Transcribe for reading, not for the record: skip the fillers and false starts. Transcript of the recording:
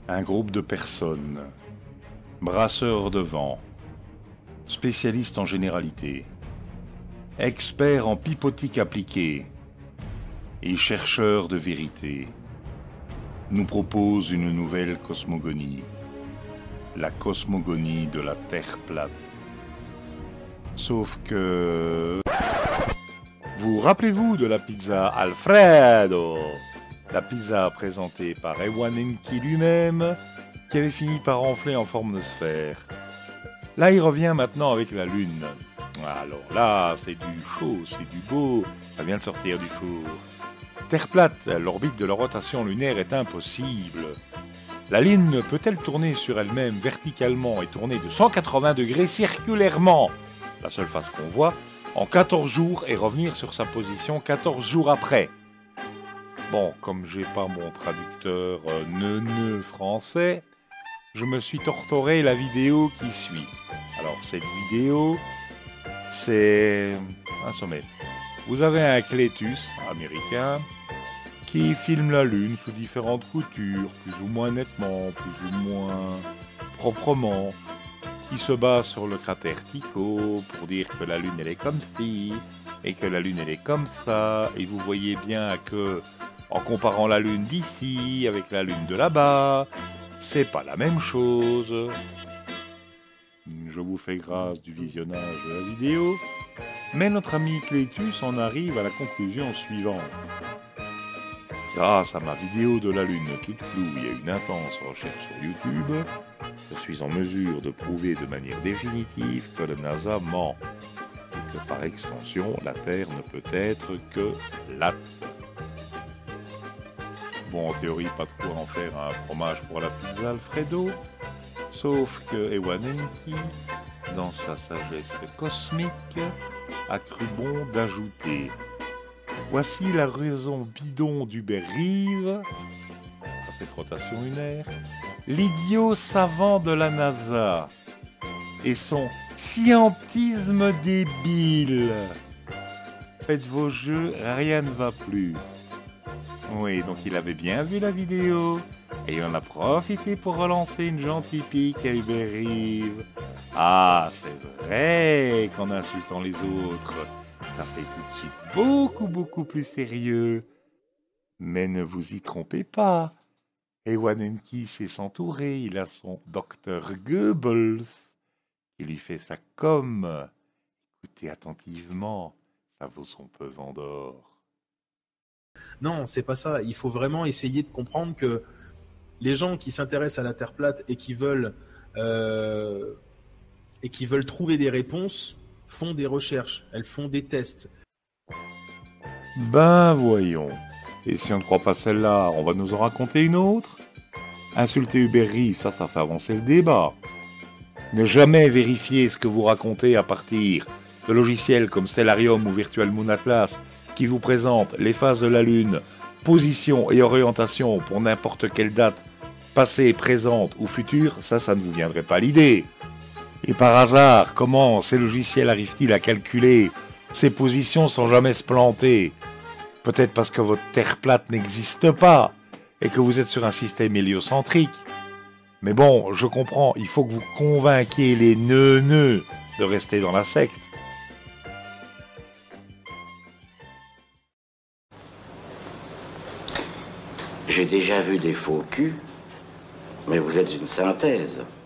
Un groupe de personnes, brasseurs de vent, spécialistes en généralité, experts en pipotique appliquée et chercheurs de vérité, nous proposent une nouvelle cosmogonie, la cosmogonie de la Terre plate. Sauf que... Vous rappelez-vous de la pizza Alfredo? La pizza présentée par Ewan Enki lui-même, qui avait fini par enfler en forme de sphère. Là, il revient maintenant avec la Lune. Alors là, c'est du chaud, c'est du beau, ça vient de sortir du four. Terre plate, l'orbite de la rotation lunaire est impossible. La Lune peut-elle tourner sur elle-même verticalement et tourner de 180 degrés circulairement, la seule face qu'on voit, en 14 jours et revenir sur sa position 14 jours après? Bon, comme j'ai pas mon traducteur neuneu français, je me suis torturé la vidéo qui suit. Alors cette vidéo, c'est un sommet. Vous avez un Clétus américain qui filme la Lune sous différentes coutures, plus ou moins nettement, plus ou moins proprement. Il se base sur le cratère Tycho pour dire que la Lune elle est comme ci, et que la Lune elle est comme ça, et vous voyez bien que, en comparant la Lune d'ici avec la Lune de là-bas, c'est pas la même chose. Je vous fais grâce du visionnage de la vidéo, mais notre ami Clétus en arrive à la conclusion suivante. Grâce à ma vidéo de la Lune toute floue et à une intense recherche sur YouTube, je suis en mesure de prouver de manière définitive que le NASA ment, et que par extension, la Terre ne peut être que plate. Bon, en théorie, pas de quoi en faire un fromage pour la pizza Alfredo, sauf que Ewan Enki, dans sa sagesse cosmique, a cru bon d'ajouter: voici la raison bidon d'Hubert Reeves, cette rotation lunaire, l'idiot savant de la NASA et son scientisme débile. Faites vos jeux, rien ne va plus. Oui, donc il avait bien vu la vidéo et il en a profité pour relancer une gentille pique à Hubert Reeves. Ah, c'est vrai qu'en insultant les autres, ça fait tout de suite beaucoup plus sérieux. Mais ne vous y trompez pas. Ewan Enki sait s'entourer, il a son docteur Goebbels qui lui fait sa com. Écoutez attentivement, ça vaut son pesant d'or. Non, c'est pas ça. Il faut vraiment essayer de comprendre que les gens qui s'intéressent à la Terre plate et qui veulent trouver des réponses font des recherches, elles font des tests. Ben voyons. Et si on ne croit pas celle-là, on va nous en raconter une autre? Insulter Hubert Reeves, ça fait avancer le débat. Ne jamais vérifier ce que vous racontez à partir de logiciels comme Stellarium ou Virtual Moon Atlas qui vous présentent les phases de la Lune, position et orientation pour n'importe quelle date, passée, présente ou future, ça ne vous viendrait pas à l'idée. Et par hasard, comment ces logiciels arrivent-ils à calculer ces positions sans jamais se planter? Peut-être parce que votre Terre plate n'existe pas et que vous êtes sur un système héliocentrique. Mais bon, je comprends, il faut que vous convainquiez les neuneux de rester dans la secte. J'ai déjà vu des faux culs, mais vous êtes une synthèse.